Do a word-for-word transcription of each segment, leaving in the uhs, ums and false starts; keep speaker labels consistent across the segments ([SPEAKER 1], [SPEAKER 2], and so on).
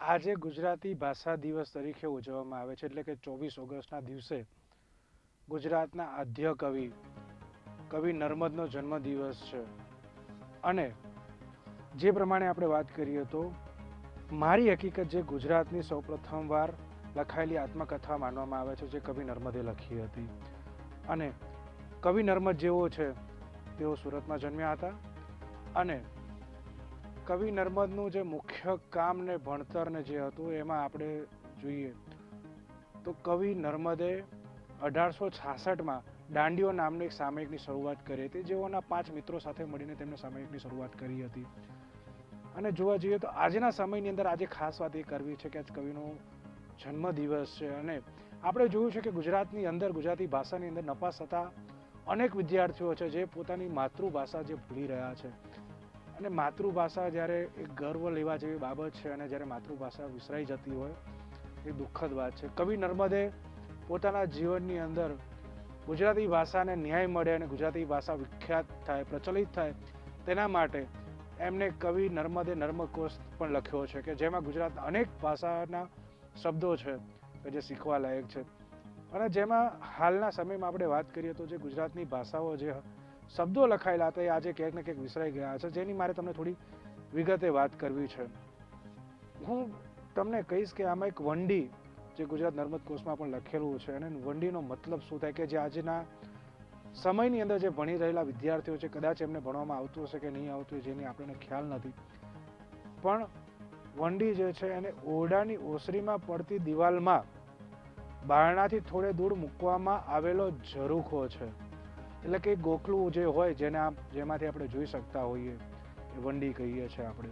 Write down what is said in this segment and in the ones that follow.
[SPEAKER 1] આજે ગુજરાતી ભાષા દિવસ તરીકે ઉજવવામાં આવે છે, એટલે કે ચોવીસ ઓગસ્ટના દિવસે ગુજરાતના આદ્ય કવિ કવિ નર્મદનો જન્મદિવસ છે. અને જે પ્રમાણે આપણે વાત કરીએ તો મારી હકીકત જે ગુજરાતની સૌપ્રથમ વાર લખાયેલી આત્મકથા માનવામાં આવે છે, જે કવિ નર્મદે લખી હતી. અને કવિ નર્મદ જેવો છે તેઓ સુરતમાં જન્મ્યા હતા. અને કવિ નર્મદનું જે મુખ્ય કામ ને ભણતર ને જે હતું એમાં આપણે જોઈએ તો કવિ નર્મદે અઢારસો છાસઠમાં દાંડીઓ નામની એક સામયિકની શરૂઆત કરી હતી, જેઓના પાંચ મિત્રો સાથે મળીને તેમણે સામયિકની શરૂઆત કરી હતી. અને જોવા જઈએ તો આજના સમયની અંદર આજે ખાસ વાત એ કરવી છે કે આજ કવિનો જન્મદિવસ છે. અને આપણે જોયું છે કે ગુજરાતની અંદર ગુજરાતી ભાષાની અંદર નપાસ થતા અનેક વિદ્યાર્થીઓ છે જે પોતાની માતૃભાષા જે ભૂલી રહ્યા છે. અને માતૃભાષા જ્યારે એક ગર્વ લેવા જેવી બાબત છે, અને જ્યારે માતૃભાષા વિસરાઈ જતી હોય એ દુઃખદ વાત છે. કવિ નર્મદે પોતાના જીવનની અંદર ગુજરાતી ભાષાને ન્યાય મળે અને ગુજરાતી ભાષા વિખ્યાત થાય, પ્રચલિત થાય, તેના માટે એમને કવિ નર્મદે નર્મકોશ પણ લખ્યો છે, કે જેમાં ગુજરાતના અનેક ભાષાના શબ્દો છે કે જે શીખવા લાયક છે. અને જેમાં હાલના સમયમાં આપણે વાત કરીએ તો જે ગુજરાતની ભાષાઓ જે શબ્દો લખાયેલા હતા એ આજે ક્યાંક ને ક્યાંક વિસરાઈ ગયા છે, જેની મારે તમને થોડી વિગતે વાત કરવી છે. હું તમને કહીશ કે આમાં એક વંડી જે ગુજરાત નર્મદ કોશમાં પણ લખેલું છે, અને વંડીનો મતલબ શું થાય કે જે આજના સમયની અંદર જે ભણી રહેલા વિદ્યાર્થીઓ છે, કદાચ એમને ભણવામાં આવતું હશે કે નહીં આવતું જેની આપણને ખ્યાલ નથી, પણ વંડી જે છે એને ઓરડાની ઓસરીમાં પડતી દિવાલમાં બારણાથી થોડે દૂર મૂકવામાં આવેલો ઝરૂખો છે. એટલે કે ગોખલું જે હોય જેને જેમાંથી આપણે જોઈ શકતા હોઈએ એ વંડી કહીએ છીએ આપણે.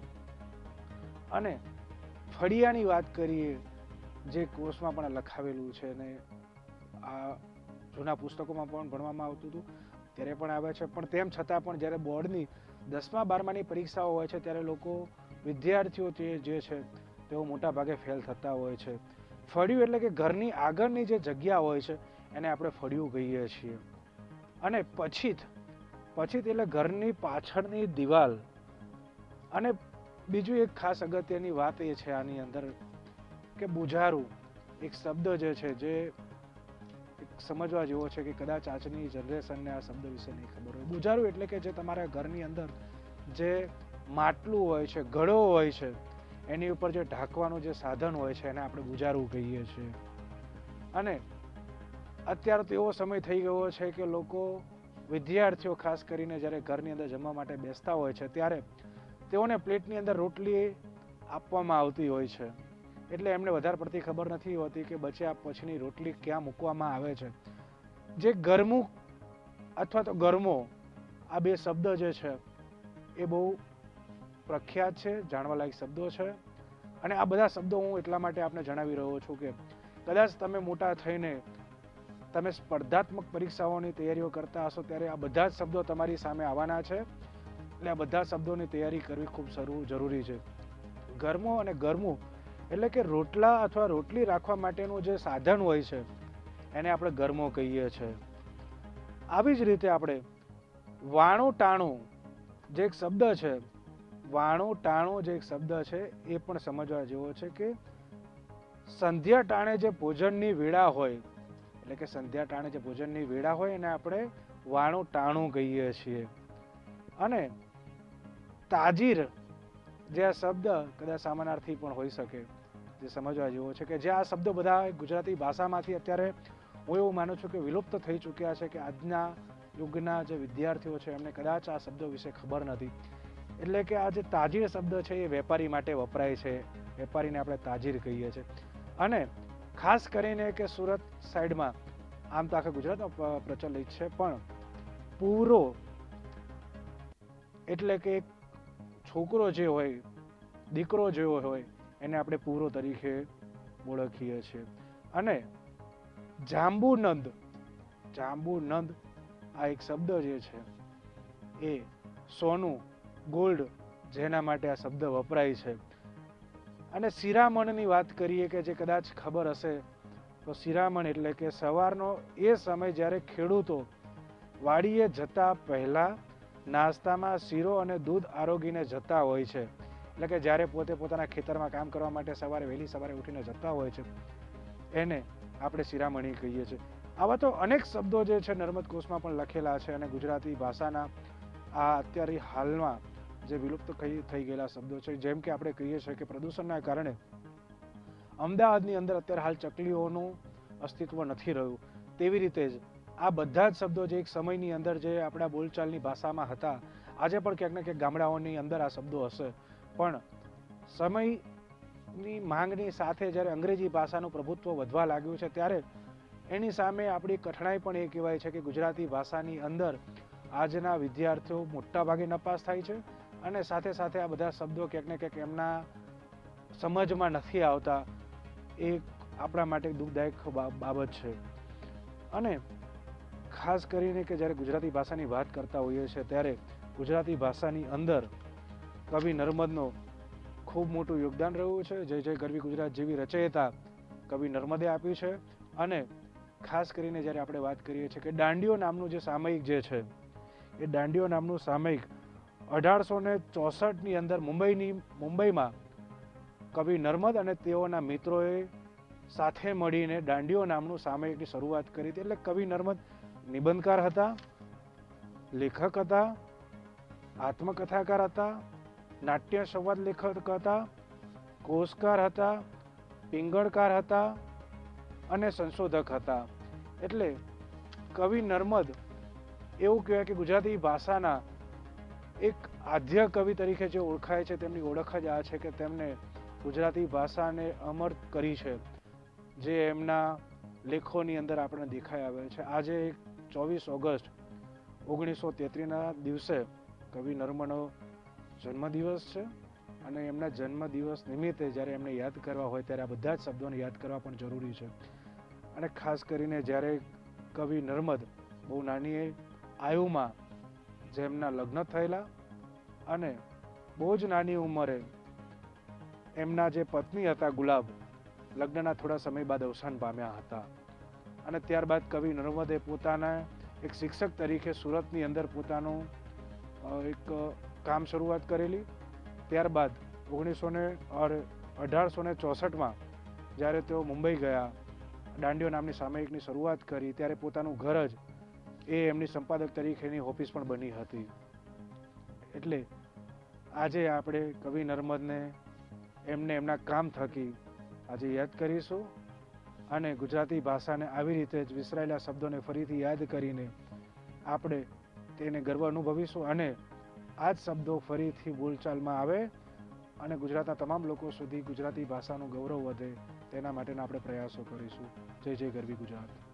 [SPEAKER 1] અને ફળિયાની વાત કરીએ જે કોર્સમાં પણ લખાવેલું છે, અને આ જૂના પુસ્તકોમાં પણ ભણવામાં આવતું હતું ત્યારે પણ આવે છે. પણ તેમ છતાં પણ જ્યારે બોર્ડની દસમા બારમાની પરીક્ષાઓ હોય છે ત્યારે લોકો વિદ્યાર્થીઓ જે છે તેઓ મોટા ભાગે ફેલ થતા હોય છે. ફળિયું એટલે કે ઘરની આગળની જે જગ્યા હોય છે એને આપણે ફળિયું કહીએ છીએ. અને પછીત પછીત એટલે ઘરની પાછળની દિવાલ. અને બીજું એક ખાસ અગત્યની વાત એ છે આની અંદર કે બુઝારું એક શબ્દ જે છે જે સમજવા જેવો છે, કે કદાચ આજની જનરેશનને આ શબ્દ વિશે નહીં ખબર હોય. બુઝારું એટલે કે જે તમારા ઘરની અંદર જે માટલું હોય છે, ઘડો હોય છે, એની ઉપર જે ઢાંકવાનું જે સાધન હોય છે એને આપણે બુઝારું કહીએ છીએ. અને અત્યારે તો એવો સમય થઈ ગયો છે કે લોકો વિદ્યાર્થીઓ ખાસ કરીને જ્યારે ઘરની અંદર જમવા માટે બેસતા હોય છે ત્યારે તેઓને પ્લેટની અંદર રોટલી આપવામાં આવતી હોય છે, એટલે એમને વધારે પડતી ખબર નથી હોતી કે બચ્યા પછીની રોટલી ક્યાં મૂકવામાં આવે છે. જે ગરમું અથવા તો ગરમો આ બે શબ્દ જે છે એ બહુ પ્રખ્યાત છે, જાણવા લાયક શબ્દો છે. અને આ બધા શબ્દો હું એટલા માટે આપને જણાવી રહ્યો છું કે કદાચ તમે મોટા થઈને તમે સ્પર્ધાત્મક પરીક્ષાઓની તૈયારીઓ કરતા હશો ત્યારે આ બધા જ શબ્દો તમારી સામે આવવાના છે, એટલે આ બધા શબ્દોની તૈયારી કરવી ખૂબ જરૂરી છે. ગરમો અને ગરમું એટલે કે રોટલા અથવા રોટલી રાખવા માટેનું જે સાધન હોય છે એને આપણે ગરમો કહીએ છીએ. આવી જ રીતે આપણે વાણું ટાણું જે એક શબ્દ છે, વાણું ટાણું જે એક શબ્દ છે એ પણ સમજવા જેવો છે, કે સંધ્યા ટાણે જે ભોજનની વેળા હોય, એટલે કે સંધ્યા ટાણે જે ભોજનની વેળા હોય એને આપણે વાણું ટાણું કહીએ છીએ. અને તાજીર જે આ શબ્દ કદાચ સમાનાર્થી પણ હોઈ શકે, જે સમજવા જેવો છે, કે જે આ શબ્દો બધા ગુજરાતી ભાષામાંથી અત્યારે હું એવું માનું છું કે વિલુપ્ત થઈ ચૂક્યા છે, કે આજના યુગના જે વિદ્યાર્થીઓ છે એમને કદાચ આ શબ્દો વિશે ખબર નથી. એટલે કે આ જે તાજીર શબ્દ છે એ વેપારી માટે વપરાય છે, વેપારીને આપણે તાજીર કહીએ છીએ. અને ખાસ કરીને કે સુરત સાઈડમાં, આમ તો આખા ગુજરાતમાં પ્રચલિત છે, પણ પૂરો એટલે કે છોકરો જે હોય, દીકરો જેવો હોય એને આપણે પૂરો તરીકે ઓળખીએ છીએ. અને જાંબુનંદ, જાંબુનંદ આ એક શબ્દ જે છે એ સોનું, ગોલ્ડ જેના માટે આ શબ્દ વપરાય છે. અને શિરામણની વાત કરીએ કે જે કદાચ ખબર હશે તો શિરામણ એટલે કે સવારનો એ સમય જ્યારે ખેડૂતો વાડીએ જતા પહેલા નાસ્તામાં શીરો અને દૂધ આરોગીને જતા હોય છે, એટલે કે જ્યારે પોતે પોતાના ખેતરમાં કામ કરવા માટે સવારે વહેલી સવારે ઉઠીને જતા હોય છે એને આપણે શિરામણી કહીએ છીએ. આવા તો અનેક શબ્દો જે છે નર્મદ કોશમાં પણ લખેલા છે અને ગુજરાતી ભાષાના આ અત્યારે હાલમાં જે વિલુપ્ત થઈ ગયેલા શબ્દો છે, જેમ કે આપણે કહીએ છીએ કે પ્રદૂષણના કારણે અમદાવાદની અંદર અત્યારે હાલ ચકલીઓનું અસ્તિત્વ નથી રહ્યું, તેવી રીતે જ આ બધા જ શબ્દો જે એક સમયની અંદર જે આપણા બોલચાલની ભાષામાં હતા, આજે પણ ક્યાંક ને ક્યાંક ગામડાઓની અંદર આ શબ્દો હશે, પણ સમયની માંગની સાથે જ્યારે અંગ્રેજી ભાષાનું પ્રભુત્વ વધવા લાગ્યું છે ત્યારે એની સામે આપણી કઠણાઈ પણ એ કહેવાય છે કે ગુજરાતી ભાષાની અંદર આજના વિદ્યાર્થીઓ મોટા ભાગે નપાસ થાય છે અને સાથે સાથે આ બધા શબ્દો ક્યાંક ને ક્યાંક એમના સમજમાં નથી આવતા. એ આપણા માટે દુઃખદાયક બાબત છે. અને ખાસ કરીને કે જ્યારે ગુજરાતી ભાષાની વાત કરતા હોઈએ છીએ ત્યારે ગુજરાતી ભાષાની અંદર કવિ નર્મદનો ખૂબ મોટું યોગદાન રહ્યું છે. જય જય ગરવી ગુજરાત જેવી રચયિતા કવિ નર્મદે આપી છે. અને ખાસ કરીને જ્યારે આપણે વાત કરીએ છીએ કે દાંડિયો નામનું જે સામયિક જે છે, એ દાંડિયો નામનું સામયિક અઢારસો ને ચોસઠની અંદર મુંબઈની મુંબઈમાં કવિ નર્મદ અને તેઓના મિત્રોએ સાથે મળીને દાંડિયો નામનું સામયિકની શરૂઆત કરી હતી. એટલે કવિ નર્મદ નિબંધકાર હતા, લેખક હતા, આત્મકથાકાર હતા, નાટ્ય સંવાદ લેખક હતા, કોશકાર હતા, પિંગળકાર હતા અને સંશોધક હતા. એટલે કવિ નર્મદ એવું કહેવાય કે ગુજરાતી ભાષાના એક આદ્ય કવિ તરીકે જે ઓળખાય છે, તેમની ઓળખ જ આ છે કે તેમને ગુજરાતી ભાષાને અમર કરી છે, જે એમના લેખોની અંદર આપણને દેખાઈ આવે છે. આજે ચોવીસ ઓગસ્ટ ઓગણીસો તેત્રીસના દિવસે કવિ નર્મદનો જન્મદિવસ છે અને એમના જન્મદિવસ નિમિત્તે જ્યારે એમને યાદ કરવા હોય ત્યારે આ બધા જ શબ્દોને યાદ કરવા પણ જરૂરી છે. અને ખાસ કરીને જ્યારે કવિ નર્મદ બહુ નાની આયુમાં જેમના લગ્ન થયેલા અને બહુ જ નાની ઉંમરે એમના જે પત્ની હતા ગુલાબ, લગ્નના થોડા સમય બાદ અવસાન પામ્યા હતા. અને ત્યારબાદ કવિ નર્મદે પોતાના એક શિક્ષક તરીકે સુરતની અંદર પોતાનું એક કામ શરૂઆત કરેલી. ત્યારબાદ ઓગણીસો ને અઢારસો ને ચોસઠમાં જ્યારે તેઓ મુંબઈ ગયા, દાંડિયો નામની સામયિકની શરૂઆત કરી, ત્યારે પોતાનું ઘર જ એ એમની સંપાદક તરીકેની ઓફિસ પણ બની હતી. એટલે આજે આપણે કવિ નર્મદને એમને એમના કામ થકી આજે યાદ કરીશું અને ગુજરાતી ભાષાને આવી રીતે જ વિસરાયેલા શબ્દોને ફરીથી યાદ કરીને આપણે તેને ગર્વ અનુભવીશું અને આ જ શબ્દો ફરીથી બોલચાલમાં આવે અને ગુજરાતના તમામ લોકો સુધી ગુજરાતી ભાષાનું ગૌરવ વધે તેના માટેના આપણે પ્રયાસો કરીશું. જય જય ગરવી ગુજરાત.